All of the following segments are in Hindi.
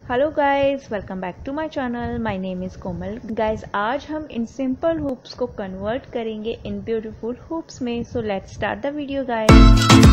Hello guys, welcome back to my channel. My name is Komal. Guys, आज हम इन सिंपल हुप्स को कन्वर्ट करेंगे इन ब्यूटीफुल हुप्स में। So let's start the video guys.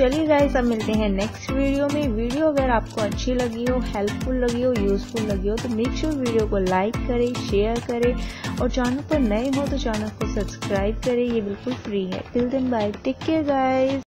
चलिए गाइस, अब मिलते हैं नेक्स्ट वीडियो में। वीडियो अगर आपको अच्छी लगी हो, हेल्पफुल लगी हो, यूजफुल लगी हो तो मेक श्योर वीडियो को लाइक करें, शेयर करें और चैनल पर नए हो तो चैनल को सब्सक्राइब करें। ये बिल्कुल फ्री है। Till then bye, take care guys.